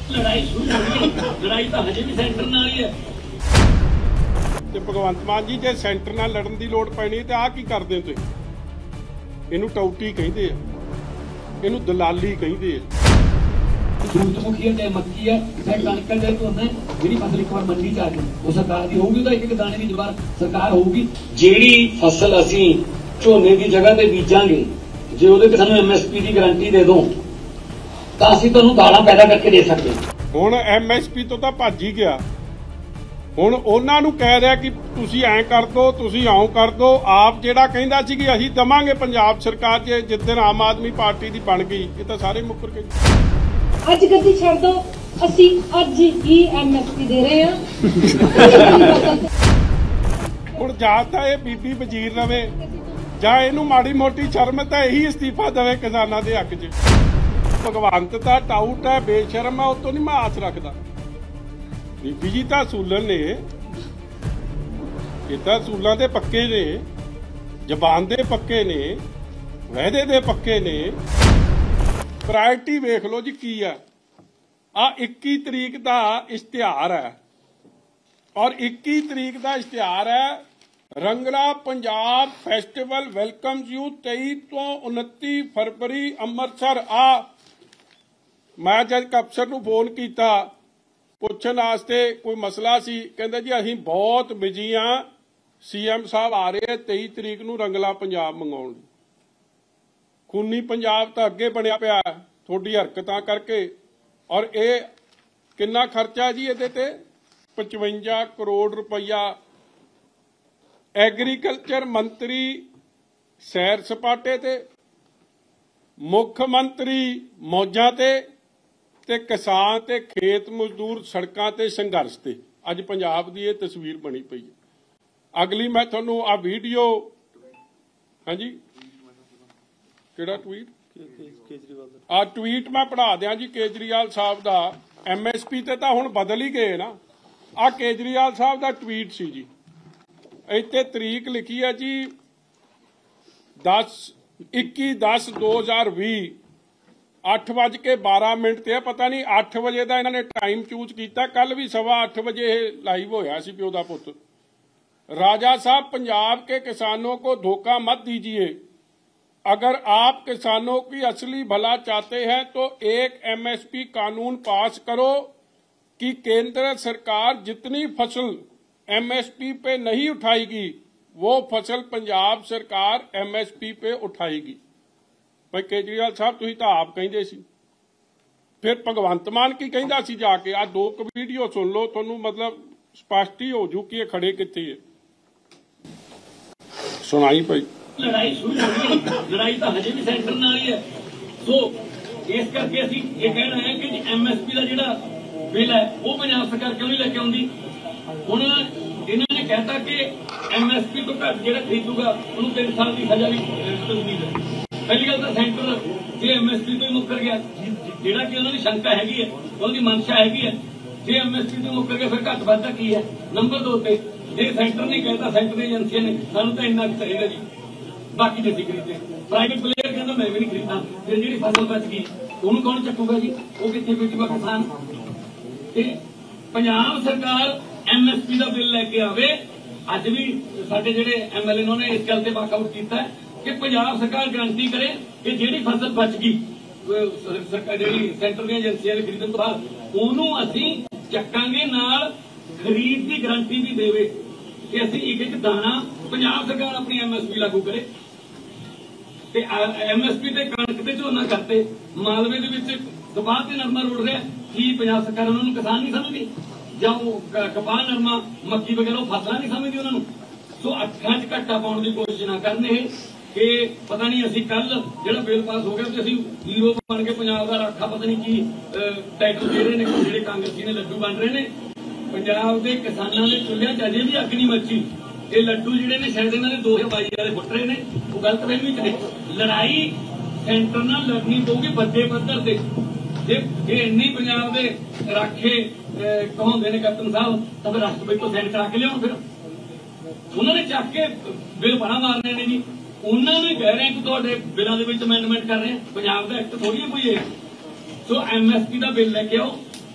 लड़ाई शुरू हो गई, लड़ाई तो हजे भी सेंटर नाल ही है। ਤੇ ਭਗਵੰਤ ਮਾਨ ਜੀ ਜੇ ਸੈਂਟਰ ਨਾਲ ਲੜਨ ਦੀ ਲੋੜ ਪੈਣੀ ਤੇ ਆਹ ਕੀ ਕਰਦੇ ਹੋ ਤੁਸੀਂ? ਇਹਨੂੰ ਟੌਟੀ ਕਹਿੰਦੇ ਆ, ਇਹਨੂੰ ਦਲਾਲੀ ਕਹਿੰਦੇ ਆ। सूरजमुखी है चाहे मक्की है चाहे कणक है तो जी फसल एक बार मंडी च आ गई वो सरकार की होगी, तो एक दाने की जबार सरकार होगी। जी फसल असी झोने की जगह पे बीजांगे जे ਉਹਦੇ ਸਾਨੂੰ MSP की गारंटी दे दो ਤਾਂ ਅਸੀਂ ਤੁਹਾਨੂੰ ਦਾਲਾਂ ਪੈਦਾ ਕਰਕੇ ਦੇ ਸਕਦੇ। ਹੁਣ MSP ਤੋਂ ਤਾਂ ਭੱਜ ਹੀ ਗਿਆ, ਹੁਣ ਉਹਨਾਂ ਨੂੰ ਕਹਿ ਰਿਹਾ ਕਿ ਤੁਸੀਂ ਐਂ ਕਰ ਦੋ, ਤੁਸੀਂ ਆਉਂ ਕਰ ਦੋ। ਆਪ ਜਿਹੜਾ ਕਹਿੰਦਾ ਸੀ ਕਿ ਅਸੀਂ ਦਵਾਂਗੇ ਪੰਜਾਬ ਸਰਕਾਰ ਜੇ ਜਿੱਦਣ ਆਮ ਆਦਮੀ ਪਾਰਟੀ ਦੀ ਬਣ ਗਈ, ਇਹ ਤਾਂ ਸਾਰੇ ਮੁੱਕਰ ਗਏ। ਅੱਜ ਗੱਦੀ ਛੱਡ ਦੋ, ਅਸੀਂ ਅੱਜ ਹੀ MSP ਦੇ ਰਹੇ ਹਾਂ। ਹੁਣ ਜਾਂ ਤਾਂ ਇਹ ਬੀਬੀ ਵਜ਼ੀਰ ਰਵੇ ਜਾਂ ਇਹਨੂੰ ਮਾੜੀ ਮੋਟੀ ਸ਼ਰਮ ਤਾਂ ਇਹੀ ਅਸਤੀਫਾ ਦੇਵੇ ਕਿਸਾਨਾਂ ਦੇ ਹੱਕ 'ਚ। ਭਗਵੰਤ ਤਾਂ ਟਾਊਟ ਹੈ, ਬੇਸ਼ਰਮ ਹੈ, ਉਹ ਤੋਂ ਨਹੀਂ ਮੈਂ ਆਸ ਰੱਖਦਾ। ਬੀਬੀ ਜੀ ਤਾਂ ਅਸੂਲਨ ਨੇ, ਇਹ ਤਾਂ ਅਸੂਲਾਂ ਦੇ ਪੱਕੇ ਨੇ, ਜ਼ਬਾਨ ਦੇ ਪੱਕੇ ਨੇ, ਵਾਅਦੇ ਦੇ ਪੱਕੇ ਨੇ। ਪ੍ਰਾਇਰਟੀ ਵੇਖ ਲਓ ਜੀ ਕੀ ਆ। ਆ 21 ਤਰੀਕ ਦਾ ਇਸ਼ਤਿਹਾਰ ਹੈ ਔਰ 21 ਤਰੀਕ ਦਾ ਇਸ਼ਤਿਹਾਰ ਹੈ Rangla Punjab festival welcomes you 23 ਤੋਂ 29 ਫਰਵਰੀ ਅੰਮ੍ਰਿਤਸਰ। ਆ ਮੈਂ ਜਦ ਅਫਸਰ ਨੂੰ ਫੋਨ ਕੀਤਾ ਪੁੱਛਣ ਵਾਸਤੇ ਕੋਈ ਮਸਲਾ ਸੀ, ਕਹਿੰਦੇ ਜੀ ਅਸੀਂ ਬਹੁਤ ਬਿਜੀ ਆ, CM ਸਾਹਿਬ ਆ ਰਹੇ 23 ਤਰੀਕ ਨੂੰ ਰੰਗਲਾ ਪੰਜਾਬ ਮੰਗਾਉਣ। ਖੂਨੀ ਪੰਜਾਬ ਤਾਂ ਅੱਗੇ ਬਣਿਆ ਪਿਆ ਤੁਹਾਡੀ ਹਰਕਤਾਂ ਕਰਕੇ। ਔਰ ਇਹ ਕਿੰਨਾ ਖਰਚਾ ਜੀ ਇਹਦੇ ਤੇ? 55 ਕਰੋੜ ਰੁਪਈਆ। ਐਗਰੀਕਲਚਰ ਮੰਤਰੀ ਸੈਰ ਸਪਾਟੇ ਤੇ, ਮੁੱਖ ਮੰਤਰੀ ਮੌਜਾਂ ਤੇ ਕਿਸਾਨ ਤੇ ਖੇਤ ਮਜ਼ਦੂਰ ਸੜਕਾਂ ਤੇ ਸੰਘਰਸ਼ ਤੇ। ਅੱਜ ਪੰਜਾਬ ਦੀ ਇਹ ਤਸਵੀਰ ਬਣੀ ਪਈ ਹੈ। ਅਗਲੀ ਮੈਂ ਤੁਹਾਨੂੰ ਆ ਵੀਡੀਓ, ਹਾਂਜੀ ਕਿਹੜਾ ਟਵੀਟ? ਆ ਟਵੀਟ ਮੈਂ ਪੜ੍ਹਾ ਦਿਆਂ ਜੀ ਕੇਜਰੀਵਾਲ ਸਾਹਿਬ ਦਾ। MSP ਤੇ ਤਾਂ ਹੁਣ ਬਦਲ ਹੀ ਗਏ ਨਾ। ਆ ਕੇਜਰੀਵਾਲ ਸਾਹਿਬ ਦਾ ਟਵੀਟ ਸੀ ਜੀ। ਇੱਥੇ ਤਰੀਕ ਲਿਖੀ ਹੈ ਜੀ 21/10/2020 8:12 ਤੇ। ਪਤਾ ਨਹੀਂ 8 ਵਜੇ ਦਾ ਇਹਨਾਂ ਨੇ ਟਾਈਮ ਚੂਜ਼ ਕੀਤਾ। ਕੱਲ ਵੀ 8:15 ਵਜੇ ਇਹ ਲਾਈਵ ਹੋਇਆ ਸੀ ਪਿਓ ਦਾ ਪੁੱਤ। राजा साहब पंजाब के किसानों को धोखा मत दीजिए। अगर आप किसानों की असली भला चाहते हैं तो एक MSP कानून पास करो कि केंद्र सरकार जितनी फसल MSP पे नहीं उठाएगी वो फसल पंजाब सरकार MSP पे उठाएगी। भाई केजरीवाल साहब तुसीं तां आप कहिंदे सी, फिर भगवंत मान की कहिंदा सी जाके। आ दो वीडियो सुन लो, तुहानूं मतलब स्पष्ट ही हो जू कि ये खड़े कित्थे है। सुनाई भाई लड़ाई शुरू हो गई, लड़ाई तो हजे भी सेंटर नाल ही है। सो इस करके असीं ये कहना है कि MSP का जिहड़ा बिल है वो पंजाब सरकार क्यों नहीं लेके आउंदी। हुण इन्होंने कहता कि MSP तो घट जिहड़ा खरीदूगा उन्होंने 3 साल की सजा भी तजवीज़ है। पहली गल तो सेंटर जे MSP तो मुकर गया, जिहड़ा कि उन्होंने शंका हैगी है, उन्होंने मंशा हैगी है, जे MSP तो मुकर गया फिर घट वाधा की है। नंबर 2 ते जे सेंटर नहीं कहता, सेंटर एजेंसियां ने सानू तो इन्ना चाहेगा जी, बाकी जैसी खरीदे। प्राइवेट प्लेयर कहता मैं भी नहीं खरीदना, फिर जी फसल बच गई उन्होंने कौन चकूगा जी? वो कितने बेचूगा किसान? पंजाब सरकार MSP का बिल लैके आवे। अज भी साडे जिहड़े MLA ने इस गल ते वाकआउट किया कि पंजाब सरकार गारंटी करे कि जिहड़ी फसल बच गई सरकार जिहड़ी सेंटर दी एजेंसियां ने खरीदण तो बाद ओनू असीं चक्कांगे, नाल खरीद की गारंटी भी देवे कि असीं एक दाना पंजाब सरकार अपनी MSP लागू करे। ते MSP ते कणक ते झोना करते, मालवे दे विच कपाह ते नरमा रुड़ रहा कि पंजाब सरकार उन्होंने किसान नहीं समझदी, जां कपाह नरमा मक्की वगैरह फसलां नहीं समझदी उन्होंने। सो अखां च घट्टा पाउण दी कोशिश ना करन कि पता नहीं असीं कल जिहड़ा बिल पास हो गया ते असीं हीरो बन के पंजाब दा राखा पता नहीं की टाइटल दे रहे ने, जिहड़े कांग्रेसी ने लड्डू बन रहे ने। पंजाब के किसानों के चुल्हिਆਂ 'ਚ अजे भी अग नहीं मची। ये लड्डू जिहड़े ने शायद इन्होंने 2022 वाले फुट रहे हैं, वो गलत फहमी च ने। लड़ाई सेंटर नाल लड़नी पऊगी बड़े पद्धर ते। जे इन्नी पंजाब के राखे कहाउंदे ने कैप्टन साहब तां फिर राष्ट्रपति तो सैन करा के लिआउण। फिर उन्होंने चक के बिल बड़ा मारने ने जी। उन्होंने कह रहे हैं कि तुहाडे बिलों दे विच अमेंडमेंट कर रहे हैं। पंजाब दा एक्ट थोड़ी कोई है। सो MSP का बिल लैके आओ,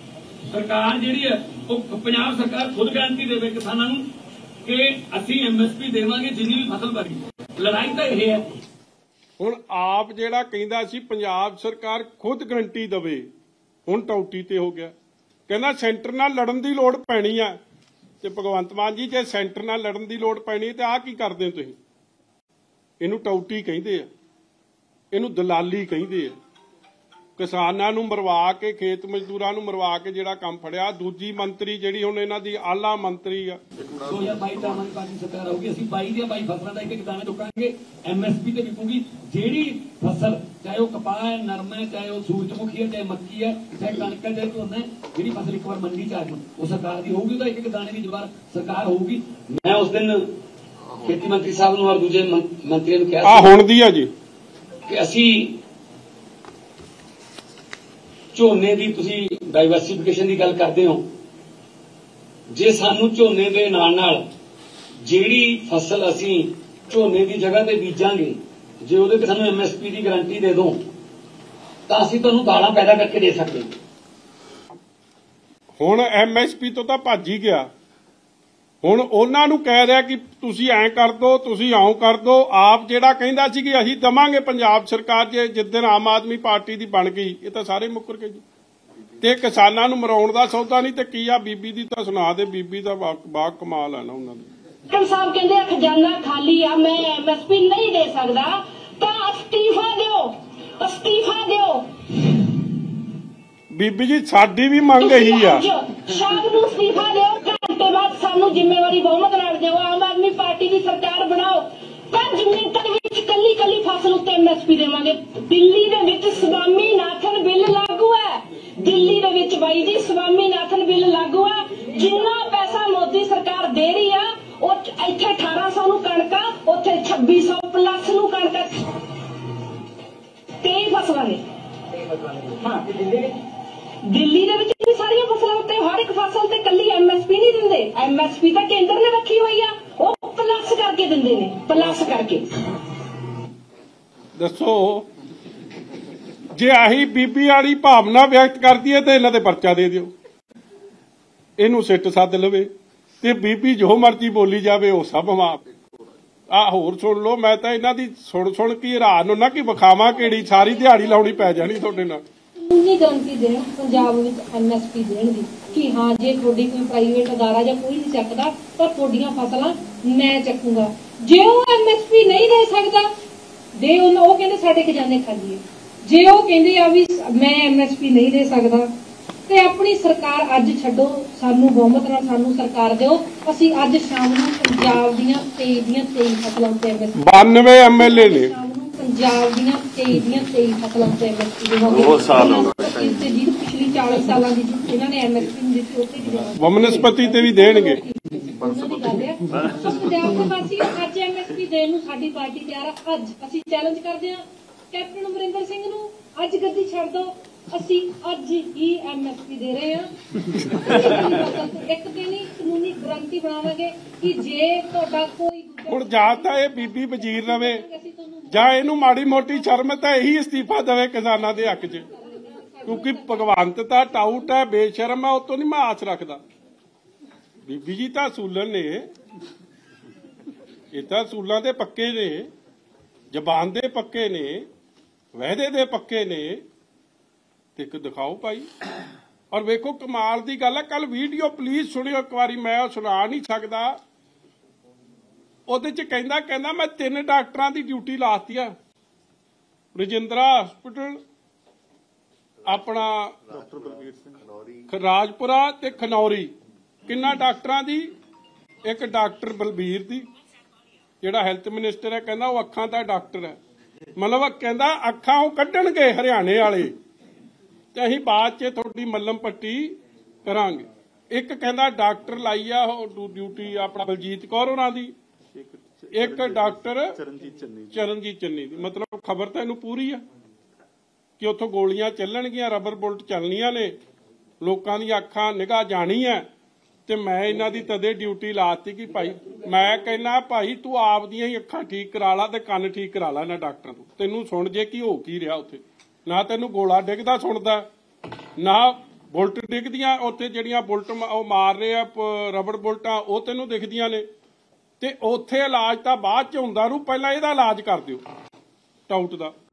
ਸਰਕਾਰ ਜਿਹੜੀ ਹੈ ਉਹ ਪੰਜਾਬ ਸਰਕਾਰ ਖੁਦ ਗਾਰੰਟੀ ਦੇਵੇ ਕਿਸਾਨਾਂ ਨੂੰ ਕਿ ਅਸੀਂ ਐਮਐਸਪੀ ਦੇਵਾਂਗੇ ਜਿੰਨੀ ਵੀ ਫਸਲ ਬਣੀ। ਲੜਾਈ ਤਾਂ ਇਹ ਹੈ। ਹੁਣ ਆਪ ਜਿਹੜਾ ਕਹਿੰਦਾ ਸੀ ਪੰਜਾਬ ਸਰਕਾਰ ਖੁਦ ਗਰੰਟੀ ਦੇਵੇ, ਹੁਣ ਟੌਟੀ ਤੇ ਹੋ ਗਿਆ। ਕਹਿੰਦਾ ਸੈਂਟਰ ਨਾਲ ਲੜਨ ਦੀ ਲੋੜ ਪੈਣੀ ਆ। ਤੇ ਭਗਵੰਤ ਮਾਨ ਜੀ, ਜੇ ਸੈਂਟਰ ਨਾਲ ਲੜਨ ਦੀ ਲੋੜ ਪੈਣੀ ਤੇ ਆਹ ਕੀ ਕਰਦੇ ਹੋ ਤੁਸੀਂ? ਇਹਨੂੰ ਟੌਟੀ ਕਹਿੰਦੇ ਆ, ਇਹਨੂੰ ਦਲਾਲੀ ਕਹਿੰਦੇ ਆ। ਕਿਸਾਨਾਂ ਨੂੰ ਮਰਵਾ ਕੇ, ਖੇਤ ਮਜ਼ਦੂਰਾਂ ਨੂੰ ਮਰਵਾ ਕੇ ਜਿਹੜਾ ਕੰਮ ਫੜਿਆ। ਦੂਜੀ ਮੰਤਰੀ ਜਿਹੜੀ ਹੁਣ ਇਹਨਾਂ ਦੀ ਆਲਾ ਮੰਤਰੀ ਆ, 2022 ਤਾਂ ਆਮ ਪਾਰਟੀ ਸਰਕਾਰ ਆਊਗੀ, ਅਸੀਂ 22 ਦੀਆਂ 22 ਫਸਲਾਂ ਦਾ ਇੱਕ ਦਾਣੇ ਚੁੱਕਾਂਗੇ, ਐਮਐਸਪੀ ਤੇ ਵਿਕੂਗੀ। ਜਿਹੜੀ ਫਸਲ ਚਾਹੇ ਉਹ ਕਪਾਹ ਹੈ, ਨਰਮਾ ਹੈ, ਚਾਹੇ ਉਹ ਸੂਰਜਮੁਖੀ ਹੈ, ਚਾਹੇ ਮੱਕੀ ਹੈ, ਚਾਹੇ ਕਣਕ ਹੈ, ਚਾਹੇ ਝੋਨਾ ਹੈ, ਜਿਹੜੀ ਫਸਲ ਇੱਕ ਵਾਰ ਮੰਡੀ ਚ ਆ ਗਈ ਉਹ ਸਰਕਾਰ ਦੀ ਹੋਊਗੀ, ਉਹਦਾ ਇੱਕ ਦਾਣੇ ਦੀ ਜਵਾਰ ਸਰਕਾਰ ਹੋਊਗੀ। ਮੈਂ ਉਸ ਦਿਨ ਖੇਤੀ ਮੰਤਰੀ ਸਾਹਿਬ ਨੂੰ ਔਰ ਦੂਜੇ ਮੰਤਰੀਆਂ ਨੂੰ ਕਿਹਾ ਹੁਣ ਦੀ ਆ ਜੀ ਕਿ ਅਸੀਂ ਝੋਨੇ ਦੀ, ਤੁਸੀਂ ਡਾਈਵਰਸਿਫਿਕੇਸ਼ਨ ਦੀ ਗੱਲ ਕਰਦੇ ਹੋ, ਜੇ ਸਾਨੂੰ ਝੋਨੇ ਦੇ ਨਾਲ ਜਿਹੜੀ ਫਸਲ ਅਸੀਂ ਝੋਨੇ ਦੀ ਜਗ੍ਹਾ ਤੇ ਬੀਜਾਂਗੇ, ਜੇ ਉਹਦੇ ਤੇ ਸਾਨੂੰ ਐਮਐਸਪੀ ਦੀ ਗਾਰੰਟੀ ਦੇ ਦੋ ਤਾਂ ਅਸੀਂ ਤੁਹਾਨੂੰ ਦਾਲਾਂ ਪੈਦਾ ਕਰਕੇ ਦੇ ਸਕਦੇ ਹਾਂ। ਹੁਣ ਐਮਐਸਪੀ ਤੋਂ ਤਾਂ ਭੱਜ ਹੀ ਗਿਆ। ਹੁਣ ਉਹਨਾਂ ਨੂੰ ਕਹਿ ਰਿਹਾ ਕਿ ਤੁਸੀਂ ਐਂ ਕਰ ਦੋ, ਤੁਸੀਂ ਆਉਂ ਕਰ ਦੋ। ਆਪ ਜਿਹੜਾ ਕਹਿੰਦਾ ਸੀ ਕਿ ਅਸੀਂ ਦਵਾਂਗੇ ਪੰਜਾਬ ਸਰਕਾਰ, ਜੇ ਜਿੱਦਣ ਆਮ ਆਦਮੀ ਪਾਰਟੀ ਦੀ ਬਣ ਗਈ, ਇਹ ਤਾਂ ਸਾਰੇ ਮੁੱਕਰ ਗਏ ਜੀ। ਤੇ ਕਿਸਾਨਾਂ ਨੂੰ ਮਰਾਉਣ ਦਾ ਸੌਦਾ ਨਹੀਂ ਤੇ ਕੀ ਆ? ਬੀਬੀ ਦੀ ਤਾਂ ਸੁਣਾ ਦੇ, ਬੀਬੀ ਦਾ ਬਾ ਕਮਾਲ ਆ ਨਾ ਉਹਨਾਂ ਦੀ। ਕਮ ਸਾਹਿਬ ਕਹਿੰਦੇ ਆ ਖਜ਼ਾਨਾ ਖਾਲੀ ਆ, ਮੈਂ ਐਮਐਸਪੀ ਨਹੀਂ ਦੇ ਸਕਦਾ, ਤਾਂ ਅਸਤੀਫਾ ਦਿਓ, ਅਸਤੀਫਾ ਦਿਓ। ਬੀਬੀ ਜੀ, ਸਾਡੀ ਵੀ ਮੰਗ ਇਹੀ ਆ। ਸ਼ਾਮ ਨੂੰ ਅਸਤੀਫਾ ਦਿਓ, ਘੰਟੇ ਬਾਅਦ ਸਾਨੂੰ ਜ਼ਿੰਮੇਵਾਰੀ ਬਹੁਮਤ ਨਾਲ ਦਿਓ, ਆਮ ਆਦਮੀ ਪਾਰਟੀ ਦੀ ਸਰਕਾਰ ਬਣਾਓ। 5 ਮਿੰਟਾਂ ਵਿੱਚ ਕੱਲੀ ਕੱਲੀ ਫਸਲ ਉੱਤੇ ਐਮਐਸਪੀ ਦੇਵਾਂਗੇ। ਦਿੱਲੀ ਦੇ ਵਿੱਚ ਸਵਾਮੀਨਾਥਨ ਬਿੱਲ ਲਾਗੂ ਹੈ, ਦਿੱਲੀ ਦੇ ਵਿੱਚ ਬਾਈ ਜੀ ਸਵਾਮੀਨਾਥਨ ਬਿੱਲ ਲਾਗੂ ਹੈ। ਜਿੰਨਾ ਪੈਸਾ ਮੋਦੀ ਸਰਕਾਰ ਦੇ ਰਹੀ ਆ, ਉਹ ਇੱਥੇ 1800 ਨੂੰ ਕਣਕਾਂ, ਉੱਥੇ 2600 ਪਲੱਸ ਨੂੰ ਕਣਕਾਂ, 23 ਫਸਲਾਂ ਨੇ। ਹਾਂ, ਦਿੱਲੀ ਦੇ ਵਿੱਚ ਵੀ ਸਾਰੀਆਂ ਫਸਲਾਂ ਉੱਤੇ ਹਰ ਇੱਕ ਫਸਲ ਤੇ ਕੱਲੀ ਐਮਐਸਪੀ ਨਹੀਂ ਦਿੰਦੇ, ਐਮਐਸਪੀ ਤਾਂ ਕੇਂਦਰ ਨੇ ਰੱਖੀ ਹੋਈ ਆ, ਉਹ ਪਲੱਸ ਕਰਕੇ ਦਿੰਦੇ ਨੇ, ਪਲੱਸ ਕਰਕੇ। ਦੱਸੋ, ਜੇ ਆਹੀ ਬੀਬੀ ਵਾਲੀ ਭਾਵਨਾ ਵਿਅਕਤ ਕਰਦੀ ਹੈ ਤੇ ਇਹਨਾਂ ਤੇ ਪਰਚਾ ਦੇ ਦਿਓ, ਇਹਨੂੰ ਸਿੱਟ ਸੱਦ ਲਵੇ ਤੇ ਬੀਬੀ ਜੋ ਮਰਜ਼ੀ ਬੋਲੀ ਜਾਵੇ, ਉਹ ਸਭ ਮਾਫ। ਆ ਹੋਰ ਸੁਣ ਲਓ, ਮੈਂ ਤਾਂ ਇਹਨਾਂ ਦੀ ਸੁਣ ਕੇ ਹੈਰਾਨ ਹੁੰਦਾ ਕਿ ਵਿਖਾਵਾਂ ਕਿਹੜੀ, ਸਾਰੀ ਦਿਹਾੜੀ ਲਾਉਣੀ ਪੈ ਜਾਣੀ ਤੁਹਾਡੇ ਨਾਲ। ਕਾਨੂੰਨੀ ਗਾਰੰਟੀ ਦੇਣ ਪੰਜਾਬ ਵਿੱਚ ਐਮਐਸਪੀ ਦੇਣ ਦੀ ਕਿ ਹਾਂ, ਜੇ ਤੁਹਾਡੀ ਕੋਈ ਪ੍ਰਾਈਵੇਟ ਅਦਾਰਾ ਜਾਂ ਕੋਈ ਨਹੀਂ ਚੱਕਦਾ ਤਾਂ ਤੁਹਾਡੀਆਂ ਫਸਲਾਂ ਮੈਂ ਚੱਕੂਗਾ। ਜੇ ਉਹ ਐਮਐਸਪੀ ਨਹੀਂ ਦੇ ਸਕਦਾ, ਦੇ ਉਹ ਕਹਿੰਦੇ ਸਾਡੇ ਖਜ਼ਾਨੇ ਖਾਲੀ ਹੈ। ਜੇ ਉਹ ਕਹਿੰਦੇ ਆ ਵੀ ਮੈਂ ਐਮਐਸਪੀ ਨਹੀਂ ਦੇ ਸਕਦਾ, ਤੇ ਆਪਣੀ ਸਰਕਾਰ ਅੱਜ ਛੱਡੋ, ਸਾਨੂੰ ਬਹੁਮਤ ਨਾਲ ਸਾਨੂੰ ਸਰਕਾਰ ਦਿਓ। ਅਸੀਂ ਅੱਜ ਸ਼ਾਮ ਨੂੰ ਪੰਜਾਬ ਦੀਆਂ 23 ਫਸਲਾਂ ਤੇ ਐਮਐਸਪੀ 92 ਐਮਐਲਏ ਨੇ ਪੰਜਾਬ ਦੀਆਂ 23 ਫਸਲਾਂ ਤੇ ਐਮਐਸਪੀ ਦੇਵਾਂਗੇ। ਬਹੁਤ ਸਾਲ ਹੋ ਗਏ ਤੇ ਜੀ, ਪਿਛਲੀ 40 ਸਾਲਾਂ ਦੀ ਇਹਨਾਂ ਨੇ ਐਮਐਸਪੀ ਨੂੰ ਦਿੱਤੀ, ਉੱਥੇ ਵੀ ਦੇਵਾਂਗੇ। ਵਮਨਸਪਤੀ ਤੇ ਵੀ ਦੇਣਗੇ। ਪੰਜਾਬ ਦੇ ਵਾਸੀ ਅੱਜ ਐਮਐਸਪੀ ਦੇਣ ਨੂੰ ਸਾਡੀ ਪਾਰਟੀ ਤਿਆਰ ਆ। ਅੱਜ ਅਸੀਂ ਚੈਲੰਜ ਕਰਦੇ ਹਾਂ ਕੈਪਟਨ ਅਮਰਿੰਦਰ ਸਿੰਘ ਨੂੰ, ਅੱਜ ਗੱਦੀ ਛੱਡ ਦਿਓ, ਅਸੀਂ ਅੱਜ ਹੀ ਐਮਐਸਪੀ ਦੇ ਰਹੇ ਹਾਂ। ਇੱਕ ਦਿਨ ਹੀ ਕਾਨੂੰਨੀ ਗਰੰਟੀ ਬਣਾਵਾਂਗੇ ਕਿ ਜੇ ਤੁਹਾਡਾ ਕੋਈ ਹੁਣ ਜਾਂ ਤਾਂ ਇਹ ਬੀਬੀ ਵਜ਼ੀਰ ਰਵੇ, ਜਾਂ ਇਹਨੂੰ ਮਾੜੀ ਮੋਟੀ ਸ਼ਰਮ ਤਾਂ ਇਹੀ ਅਸਤੀਫਾ ਦੇਵੇ ਕਿਸਾਨਾਂ ਦੇ ਹੱਕ 'ਚ, ਕਿਉਂਕਿ ਭਗਵੰਤ ਤਾਂ ਟਾਊਟ ਹੈ, ਬੇਸ਼ਰਮ ਹੈ, ਉਹ ਤੋਂ ਨਹੀਂ ਮੈਂ ਆਸ ਰੱਖਦਾ। ਬੀਬੀ ਜੀ ਤਾਂ ਅਸੂਲਨ ਨੇ, ਇਹ ਤਾਂ ਅਸੂਲਾਂ ਦੇ ਪੱਕੇ ਨੇ, ਜ਼ਬਾਨ ਦੇ ਪੱਕੇ ਨੇ, ਵਾਅਦੇ ਦੇ ਪੱਕੇ ਨੇ। ਤੇ ਇੱਕ ਦਿਖਾਓ ਭਾਈ। ਔਰ ਵੇਖੋ ਕਮਾਲ ਦੀ ਗੱਲ ਹੈ, ਕੱਲ ਵੀਡੀਓ ਪਲੀਜ਼ ਸੁਣਿਓ ਇੱਕ ਵਾਰੀ, ਮੈਂ ਉਹ ਸੁਣਾ ਨਹੀਂ ਸਕਦਾ। ਉਹਦੇ 'ਚ ਕਹਿੰਦਾ ਮੈਂ 3 ਡਾਕਟਰਾਂ ਦੀ ਡਿਊਟੀ ਲਾਤੀ ਆ, ਰਜਿੰਦਰਾ ਹਸਪੀਟਲ, ਆਪਣਾ ਰਾਜਪੁਰਾ ਤੇ ਖਨੌਰੀ। ਕਿੰਨਾ ਡਾਕਟਰਾਂ ਦੀ? ਇੱਕ ਡਾਕਟਰ ਬਲਬੀਰ ਦੀ, ਜਿਹੜਾ ਹੈਲਥ ਮਿਨਿਸਟਰ ਹੈ, ਕਹਿੰਦਾ ਉਹ ਅੱਖਾਂ ਦਾ ਡਾਕਟਰ ਹੈ। ਮਤਲਬ ਕਹਿੰਦਾ ਅੱਖਾਂ ਉਹ ਕੱਢਣਗੇ ਹਰਿਆਣੇ ਵਾਲੇ ਤੇ ਅਸੀਂ ਬਾਅਦ 'ਚ ਤੁਹਾਡੀ ਮੱਲਮ ਪੱਟੀ ਕਰਾਂਗੇ। ਇੱਕ ਕਹਿੰਦਾ ਡਾਕਟਰ ਲਾਈ ਆ ਉਹ ਡਿਊਟੀ ਆਪਣਾ ਬਲਜੀਤ ਕੌਰ ਉਹਨਾਂ ਦੀ, ਇੱਕ ਡਾਕਟਰ ਚਰਨਜੀਤ ਚੰਨੀ ਦੀ। ਮਤਲਬ ਖਬਰ ਤਾਂ ਇਹਨੂੰ ਪੂਰੀ ਆ ਕਿ ਉੱਥੋਂ ਗੋਲੀਆਂ ਚੱਲਣਗੀਆਂ, ਰਬਰ ਬੁਲਟ ਚੱਲਣੀਆਂ ਨੇ, ਲੋਕਾਂ ਦੀਆਂ ਅੱਖਾਂ ਨਿਗਾਹ ਜਾਣੀ ਹੈ। ਤੇ ਮੈਂ ਇਹਨਾਂ ਦੀ ਤਦੇ ਡਿਊਟੀ ਲਾਤੀ ਕਿ ਭਾਈ, ਮੈਂ ਕਹਿੰਦਾ ਭਾਈ ਤੂੰ ਆਪਦੀਆਂ ਹੀ ਅੱਖਾਂ ਠੀਕ ਕਰਾ ਲਾ ਤੇ ਕੰਨ ਠੀਕ ਕਰਾ ਲਾ ਇਹਨਾਂ ਡਾਕਟਰਾਂ ਤੋਂ। ਤੈਨੂੰ ਸੁਣ ਜੇ ਕੀ ਹੋ ਕੀ ਰਿਹਾ ਉੱਥੇ, ਨਾ ਤੈਨੂੰ ਗੋਲਾ ਡਿੱਗਦਾ ਸੁਣਦਾ, ਨਾ ਬੁਲਟ ਡਿੱਗਦੀਆਂ ਉੱਥੇ, ਜਿਹੜੀਆਂ ਬੁਲਟ ਉਹ ਮਾਰ ਰਹੇ ਆ ਰਬੜ ਬੁਲਟਾਂ, ਉਹ ਤੈਨੂੰ ਦਿਖਦੀਆਂ ਨੇ। ਤੇ ਉੱਥੇ ਇਲਾਜ ਤਾਂ ਬਾਅਦ ਚ ਹੁੰਦਾ ਨੂੰ, ਪਹਿਲਾਂ ਇਹਦਾ ਇਲਾਜ ਕਰ ਦਿਓ ਟਾਊਟ ਦਾ।